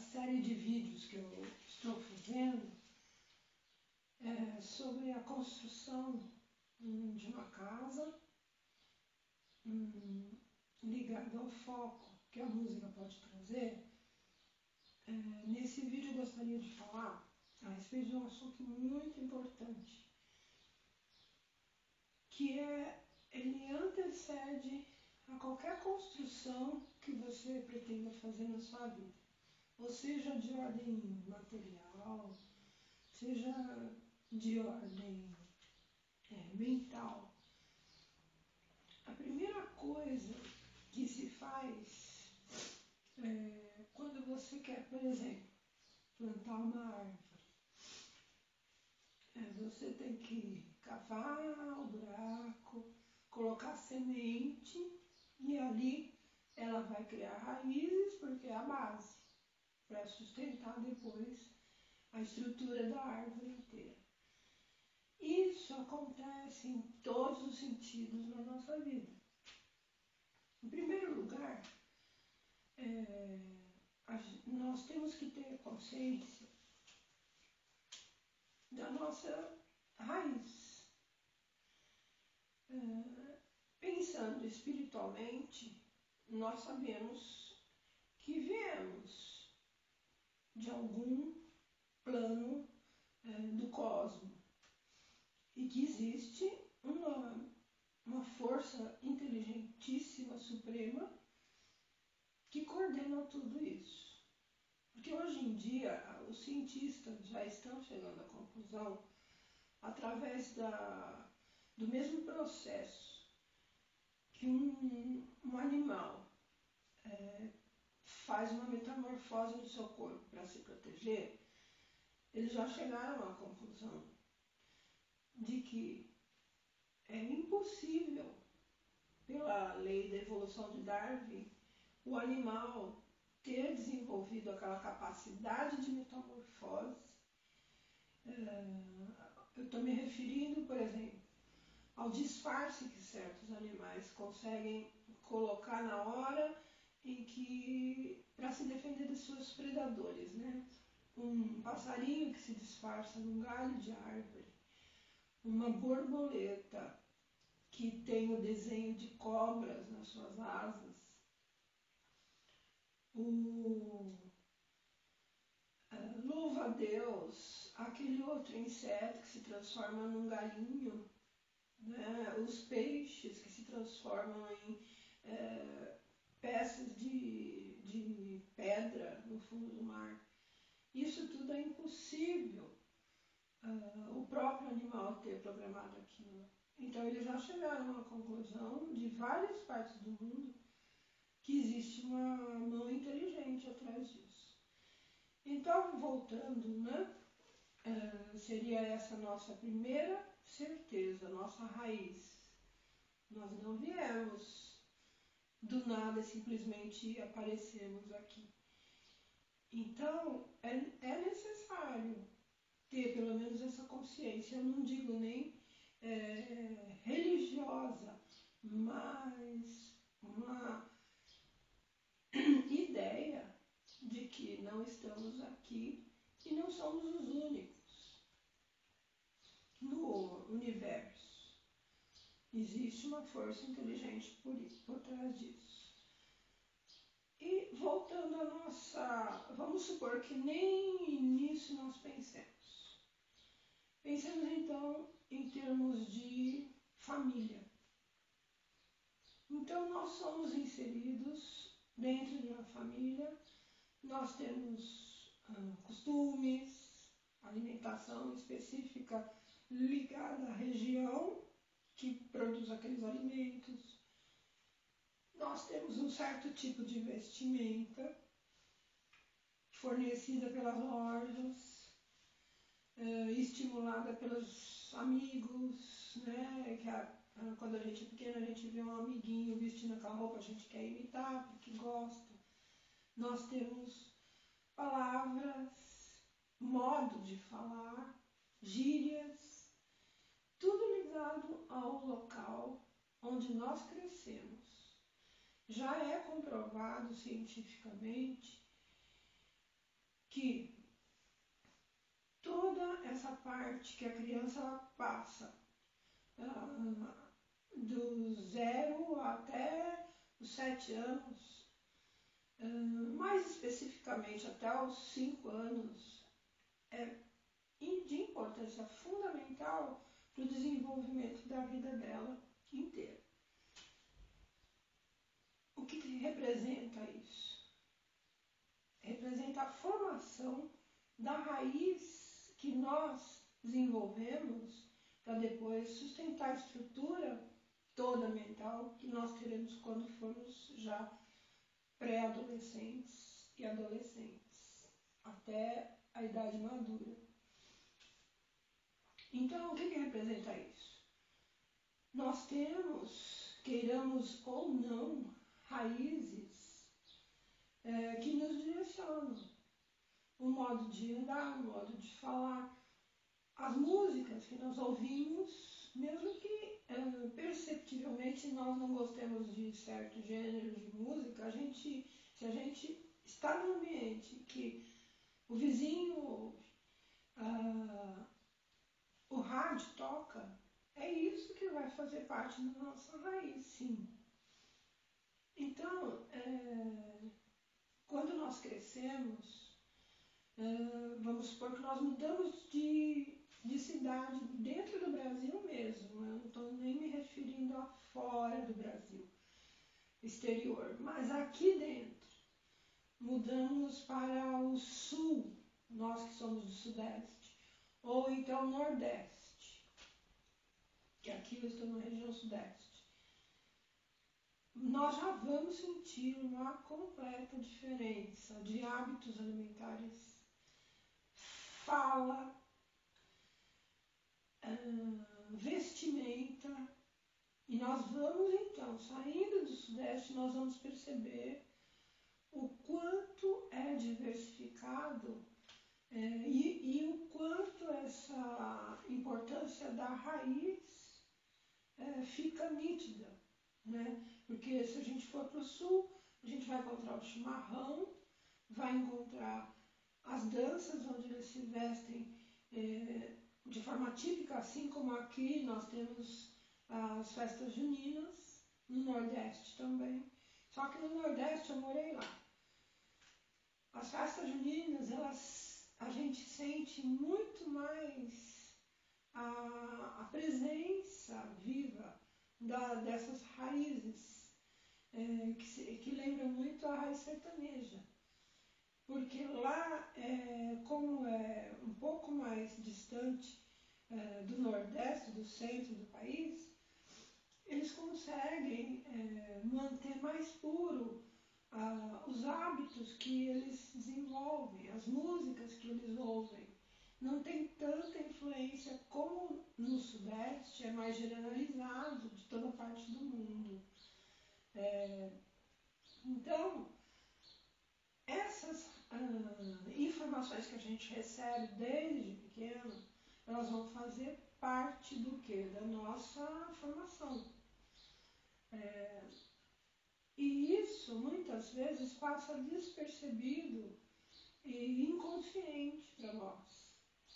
série de vídeos que eu estou fazendo sobre a construção de uma casa ligada ao foco que a música pode trazer. Nesse vídeo eu gostaria de falar a respeito de um assunto muito importante, que ele antecede a qualquer construção que você pretenda fazer na sua vida, ou seja de ordem material, seja de ordem mental. A primeira coisa que se faz quando você quer, por exemplo, plantar uma árvore, você tem que cavar o buraco, colocar semente e ali ela vai criar raízes, porque é a base para sustentar depois a estrutura da árvore inteira. Isso acontece em todos os sentidos na nossa vida. Em primeiro lugar, nós temos que ter consciência da nossa raiz. Pensando espiritualmente, nós sabemos que viemos de algum plano do cosmos e que existe uma força inteligentíssima, suprema, que coordena tudo isso. Porque hoje em dia os cientistas já estão chegando à conclusão, através do mesmo processo que um animal faz uma metamorfose no seu corpo para se proteger, eles já chegaram à conclusão de que é impossível, pela lei da evolução de Darwin, o animal ter desenvolvido aquela capacidade de metamorfose. Eu estou me referindo, por exemplo, ao disfarce que certos animais conseguem colocar na hora em que, para se defender dos seus predadores, né? Um passarinho que se disfarça num galho de árvore, uma borboleta que tem o desenho de cobras nas suas asas, louva-a-Deus, aquele outro inseto que se transforma num galinho, né? Os peixes que se transformam em peças de pedra no fundo do mar. Isso tudo é impossível o próprio animal ter programado aquilo. Então eles já chegaram à conclusão, de várias partes do mundo, que existe uma mão inteligente atrás disso. Então, voltando, né, seria essa nossa primeira certeza, nossa raiz. Nós não viemos do nada, simplesmente aparecemos aqui. Então, é necessário ter pelo menos essa consciência. Eu não digo nem religiosa, mas uma ideia de que não estamos aqui e não somos os únicos no universo. Existe uma força inteligente por trás disso. E voltando à nossa... Vamos supor que nem nisso nós pensemos. Pensemos então em termos de família. Então nós somos inseridos dentro de uma família, nós temos costumes, alimentação específica ligada à região que produz aqueles alimentos. Nós temos um certo tipo de vestimenta fornecida pelas lojas, estimulada pelos amigos, né? Quando a gente é pequeno, a gente vê um amiguinho vestindo aquela roupa, a gente quer imitar porque gosta. Nós temos palavras, modo de falar, gírias, tudo ligado ao local onde nós crescemos. Já é comprovado cientificamente que toda essa parte que a criança passa do 0 até os 7 anos, mais especificamente até os 5 anos, é de importância fundamental para o desenvolvimento da vida dela inteira. O que representa isso? Representa a formação da raiz que nós desenvolvemos para depois sustentar a estrutura toda mental que nós teremos quando formos já pré-adolescentes e adolescentes, até a idade madura. Então, o que representa isso? Nós temos, queiramos ou não, raízes que nos direcionam. O modo de andar, o modo de falar, as músicas que nós ouvimos, mesmo que perceptivelmente nós não gostemos de certos gêneros de música, se a gente está num ambiente que o vizinho ouve, o rádio toca, é isso que vai fazer parte da nossa raiz, sim. Então, quando nós crescemos, vamos supor que nós mudamos de cidade dentro do Brasil mesmo, eu não estou nem me referindo a fora do Brasil, exterior, mas aqui dentro, mudamos para o sul, nós que somos do sudeste, ou então nordeste, que aqui eu estou na região sudeste. Nós já vamos sentir uma completa diferença de hábitos alimentares, fala, vestimenta, e nós vamos então, saindo do sudeste, nós vamos perceber o quanto é diversificado e o quanto essa importância da raiz fica nítida, né? Porque se a gente for para o sul, a gente vai encontrar o chimarrão, vai encontrar as danças onde eles se vestem de forma típica, assim como aqui nós temos as festas juninas, no Nordeste também. Só que no Nordeste eu morei lá. As festas juninas, a gente sente muito mais a presença viva dessas raízes, que lembram muito a raiz sertaneja. Porque lá, como é um pouco mais distante do Nordeste, do centro do país, eles conseguem manter mais puro os hábitos que eles desenvolvem, as músicas que eles ouvem. Não tem tanta influência como no Sudeste, é mais generalizado de toda parte do mundo. Então, essas informações que a gente recebe desde pequeno, elas vão fazer parte do quê? Da nossa formação. E isso, muitas vezes, passa despercebido e inconsciente para nós.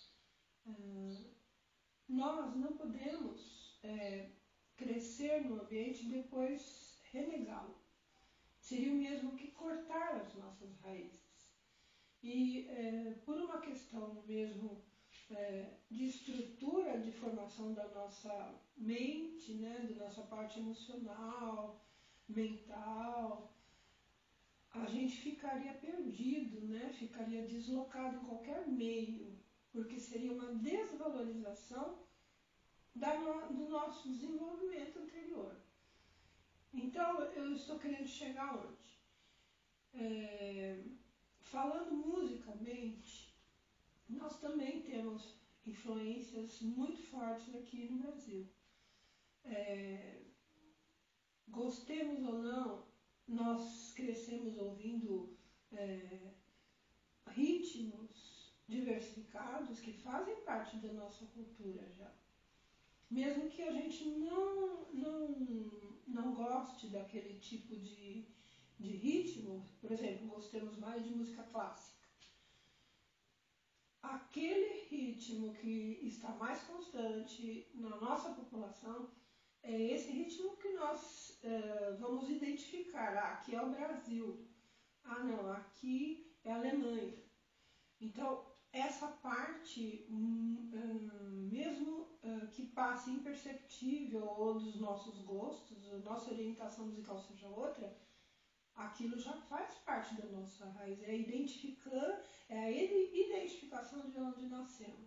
Nós não podemos crescer no ambiente e depois renegá-lo. Seria o mesmo que cortar as nossas raízes. E por uma questão mesmo de estrutura de formação da nossa mente, né, da nossa parte emocional, mental, a gente ficaria perdido, né, ficaria deslocado em qualquer meio, porque seria uma desvalorização do nosso desenvolvimento anterior. Então, eu estou querendo chegar onde? Falando musicalmente, nós também temos influências muito fortes aqui no Brasil. Gostemos ou não, nós crescemos ouvindo ritmos diversificados que fazem parte da nossa cultura já. Mesmo que a gente não goste daquele tipo de ritmo, por exemplo, gostemos mais de música clássica. aquele ritmo que está mais constante na nossa população é esse ritmo que nós vamos identificar. Ah, aqui é o Brasil. Ah, não, aqui é a Alemanha. Então, essa parte, mesmo que passe imperceptível ou dos nossos gostos, a nossa orientação musical seja outra, aquilo já faz parte da nossa raiz, é a identificação de onde nascemos.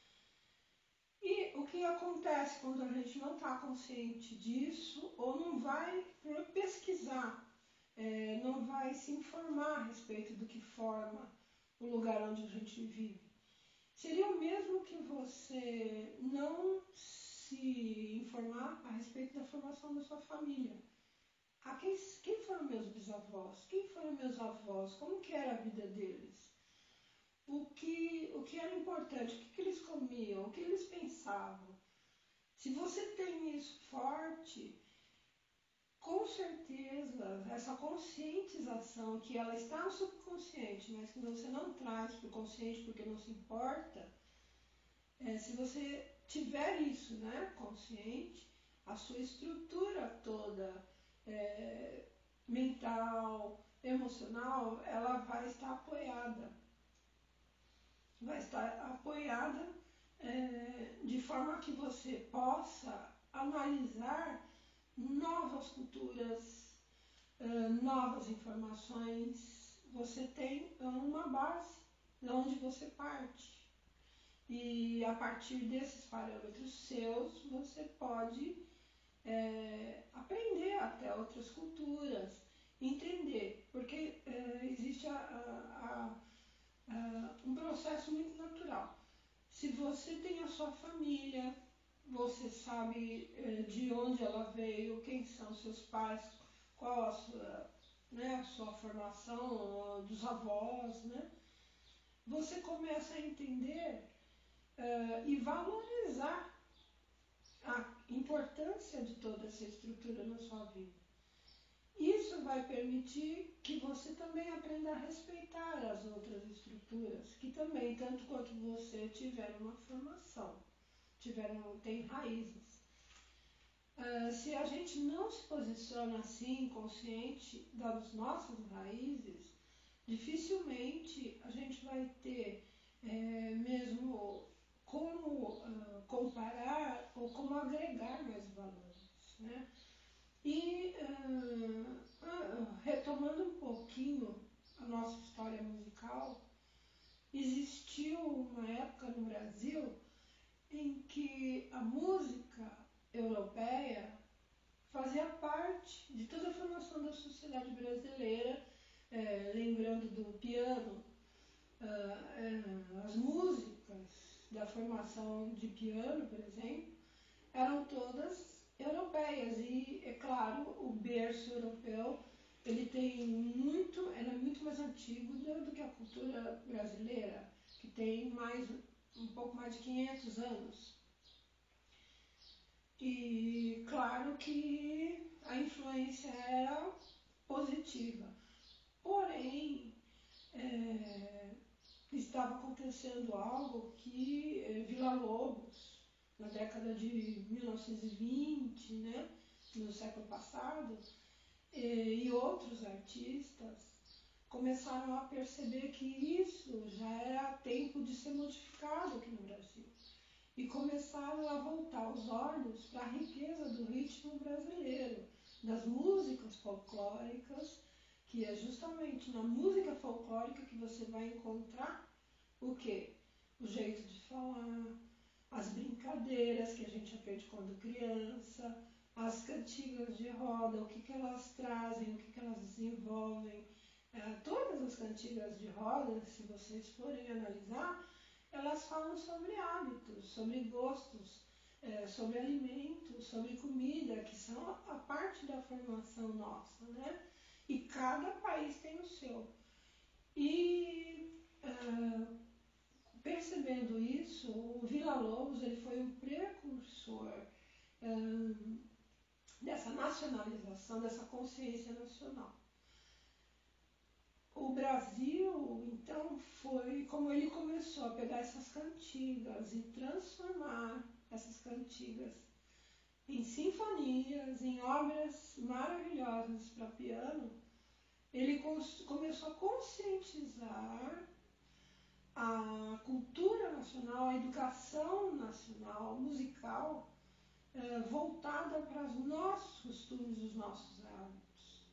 E o que acontece quando a gente não está consciente disso ou não vai pesquisar, não vai se informar a respeito do que forma o lugar onde a gente vive? Seria o mesmo que você não se informar a respeito da formação da sua família. Quem foram meus bisavós? Quem foram meus avós? Como que era a vida deles? O que era importante? O que eles comiam? O que eles pensavam? Se você tem isso forte, com certeza, essa conscientização, que ela está no subconsciente, mas que você não traz para o consciente porque não se importa, se você tiver isso, né, consciente, a sua estrutura toda, mental, emocional, ela vai estar apoiada. Vai estar apoiada de forma que você possa analisar novas culturas, novas informações. Você tem uma base de onde você parte. E a partir desses parâmetros seus, você pode aprender até outras culturas, entender, porque existe um processo muito natural. Se você tem a sua família, você sabe de onde ela veio, quem são seus pais, qual a sua formação, dos avós, né? Você começa a entender e valorizar a importância de toda essa estrutura na sua vida. Isso vai permitir que você também aprenda a respeitar as outras estruturas, que também, tanto quanto você, tiveram uma formação, tem raízes. Se a gente não se posiciona assim, consciente das nossas raízes, dificilmente a gente vai ter mesmo como comparar ou como agregar mais valores, né? E retomando um pouquinho a nossa história musical, existiu uma época no Brasil em que a música europeia fazia parte de toda a formação da sociedade brasileira, lembrando do piano, as músicas da formação de piano, por exemplo, eram todas europeias e, é claro, o berço europeu ele é muito mais antigo do que a cultura brasileira, que tem um pouco mais de 500 anos. E claro que a influência era positiva, porém estava acontecendo algo que Villa-Lobos, na década de 1920, né, no século passado, e outros artistas começaram a perceber que isso já era tempo de ser modificado aqui no Brasil. E começaram a voltar os olhos para a riqueza do ritmo brasileiro, das músicas folclóricas, que é justamente na música folclórica que você vai encontrar o quê? O jeito de falar, as brincadeiras que a gente aprende quando criança, as cantigas de roda, o que elas trazem, o que elas desenvolvem. Todas as cantigas de roda, se vocês forem analisar, elas falam sobre hábitos, sobre gostos, sobre alimentos, sobre comida, que são a parte da formação nossa, né? E cada país tem o seu. E percebendo isso, o Villa-Lobos ele foi um precursor dessa nacionalização, dessa consciência nacional. o Brasil, então, foi como ele começou a pegar essas cantigas e transformar essas cantigas em sinfonias, em obras maravilhosas para piano. Ele começou a conscientizar a cultura nacional, a educação nacional, musical, voltada para os nossos costumes, os nossos hábitos.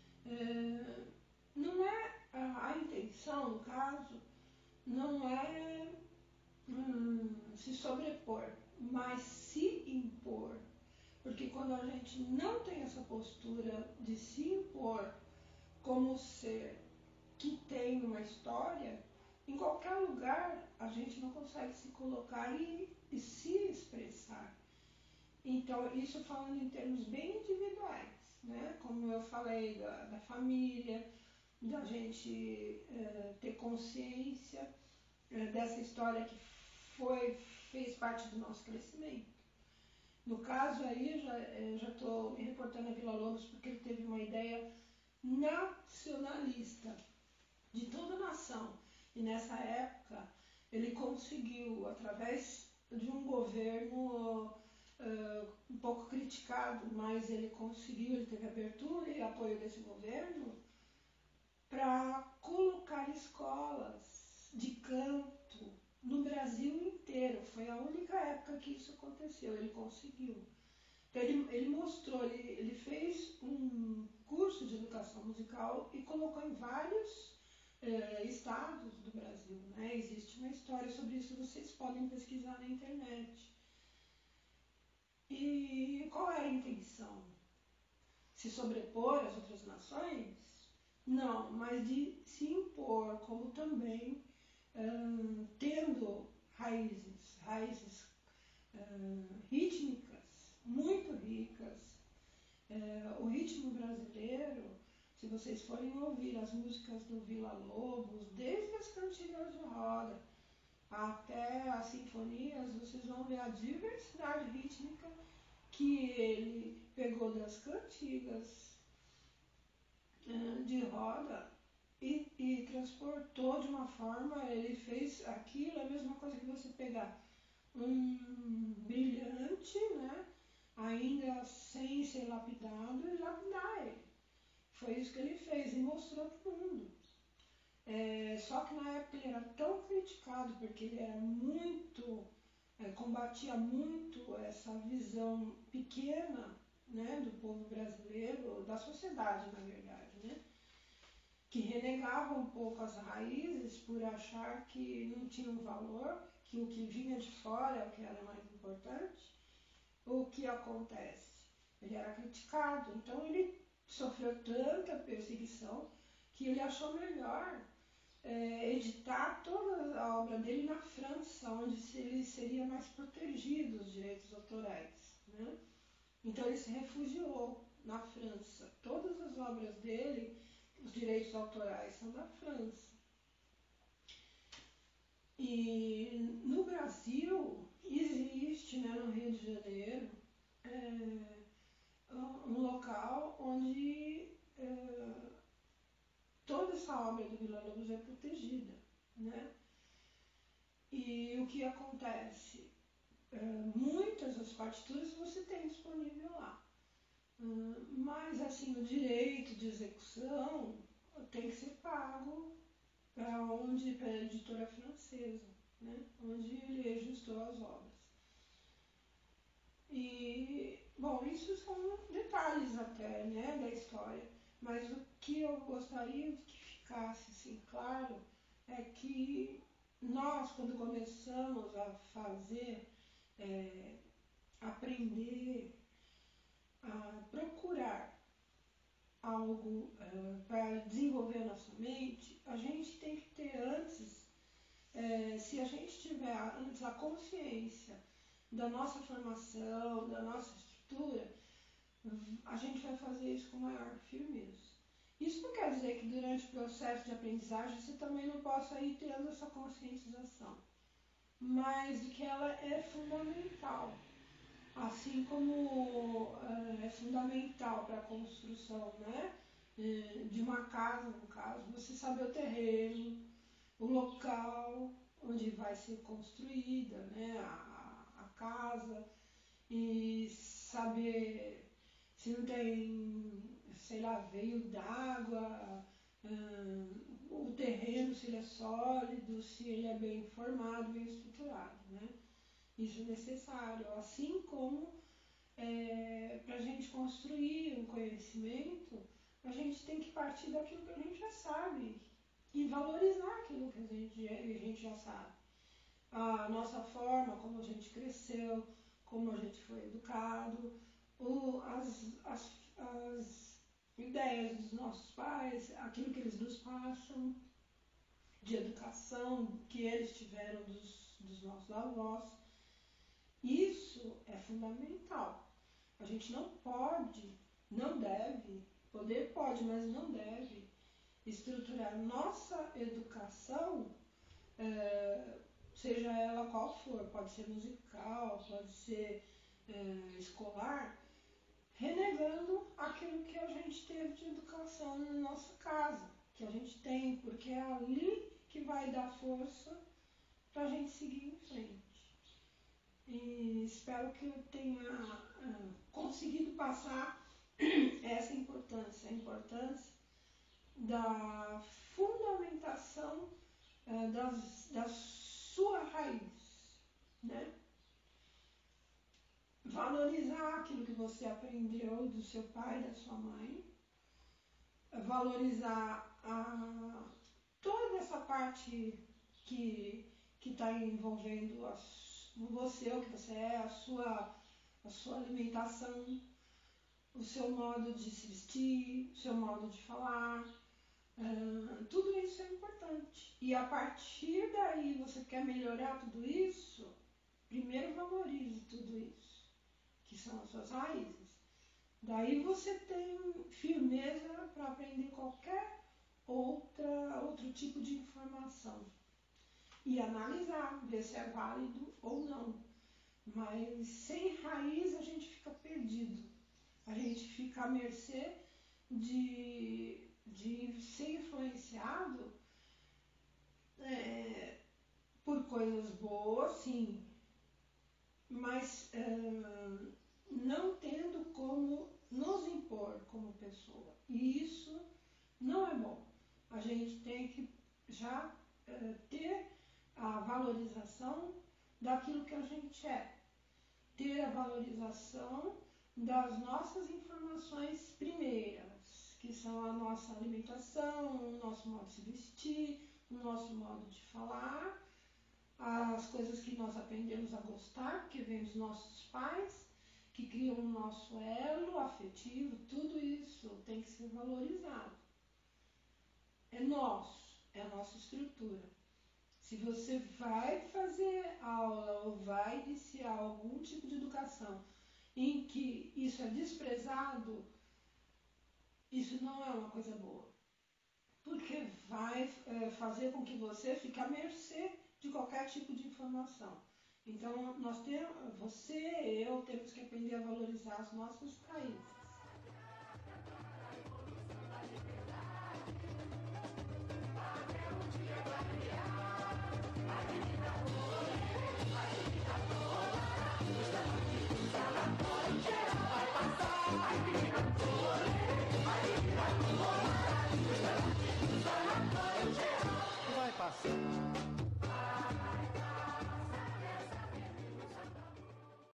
Não é a intenção, no caso, não é se sobrepor, mas se impor. Porque quando a gente não tem essa postura de se impor como ser que tem uma história, em qualquer lugar a gente não consegue se colocar e se expressar. Então, isso falando em termos bem individuais, né? Como eu falei da família, da gente ter consciência dessa história que fez parte do nosso crescimento. No caso aí, já estou me reportando a Vila Lobos porque ele teve uma ideia nacionalista de toda a nação. E nessa época ele conseguiu, através de um governo um pouco criticado, mas ele conseguiu, ele teve abertura e apoio desse governo para colocar escolas de canto no Brasil inteiro. Foi a única época que isso aconteceu, ele conseguiu. Então ele mostrou, ele fez um curso de educação musical e colocou em vários estados do Brasil, né? Existe uma história sobre isso, vocês podem pesquisar na internet. E qual era a intenção? Se sobrepor às outras nações? Não, mas de se impor, como também tendo raízes rítmicas muito ricas. O ritmo brasileiro, se vocês forem ouvir as músicas do Vila Lobos, desde as cantigas de roda até as sinfonias, vocês vão ver a diversidade rítmica que ele pegou das cantigas de roda e transportou de uma forma, ele fez aquilo, a mesma coisa que você pegar um brilhante, né, ainda sem ser lapidado, e lapidar ele. Foi isso que ele fez e mostrou para o mundo. Só que na época ele era tão criticado porque ele era muito, combatia muito essa visão pequena, né, do povo brasileiro, da sociedade, na verdade, né, que renegava um pouco as raízes por achar que não tinham valor, que o que vinha de fora é o que era mais importante. O que acontece? Ele era criticado, então ele sofreu tanta perseguição que ele achou melhor editar toda a obra dele na França, onde ele seria mais protegido os direitos autorais, né? Então ele se refugiou na França. Todas as obras dele, os direitos autorais são da França. E no Brasil existe, né, no Rio de Janeiro, um local onde toda essa obra do Vila Lobos é protegida, né? E o que acontece? Muitas das partituras você tem disponível lá. Mas assim, o direito de execução tem que ser pago para a editora francesa, né? Onde ele registrou as obras. E, bom, isso são detalhes até, né, da história. Mas o que eu gostaria de que ficasse assim, claro é que nós, quando começamos a fazer, aprender, a procurar algo para desenvolver a nossa mente, a gente tem que ter antes, se a gente tiver antes a consciência da nossa formação, da nossa estrutura, a gente vai fazer isso com maior firmeza. Isso não quer dizer que durante o processo de aprendizagem você também não possa ir tendo essa conscientização, mas de que ela é fundamental. Assim como é fundamental para a construção, né, de uma casa, no caso, você saber o terreno, o local onde vai ser construída, né, a casa, e saber se não tem, sei lá, veio d'água, o terreno, se ele é sólido, se ele é bem formado, bem estruturado, né? Isso é necessário, assim como para a gente construir um conhecimento, a gente tem que partir daquilo que a gente já sabe e valorizar aquilo que a gente já sabe. A nossa forma, como a gente cresceu, como a gente foi educado, as ideias dos nossos pais, aquilo que eles nos passam de educação que eles tiveram dos nossos avós. Isso é fundamental. A gente não pode, não deve, poder pode, mas não deve estruturar nossa educação, seja ela qual for, pode ser musical, pode ser escolar, renegando aquilo que a gente teve de educação na nossa casa, que a gente tem, porque é ali que vai dar força para a gente seguir em frente. E espero que eu tenha conseguido passar essa importância, a importância da fundamentação da sua raiz, né? Valorizar aquilo que você aprendeu do seu pai, da sua mãe, valorizar toda essa parte que está envolvendo você, o que você é, a sua alimentação, o seu modo de se vestir, o seu modo de falar, tudo isso é importante. E a partir daí você quer melhorar tudo isso, primeiro valorize tudo isso, que são as suas raízes. Daí você tem firmeza para aprender qualquer outro tipo de informação. E analisar, ver se é válido ou não. Mas sem raiz a gente fica perdido. A gente fica à mercê de ser influenciado por coisas boas, sim, mas não tendo como nos impor como pessoa. E isso não é bom. A gente tem que já ter a valorização daquilo que a gente é. Ter a valorização das nossas informações primeiras, que são a nossa alimentação, o nosso modo de se vestir, o nosso modo de falar, as coisas que nós aprendemos a gostar, que vem dos nossos pais, que criam o nosso elo afetivo, tudo isso tem que ser valorizado. É nosso, é a nossa estrutura. Se você vai fazer aula ou vai iniciar algum tipo de educação em que isso é desprezado, isso não é uma coisa boa. Porque vai fazer com que você fique à mercê de qualquer tipo de informação. Então, você, eu, temos que aprender a valorizar as nossas raízes.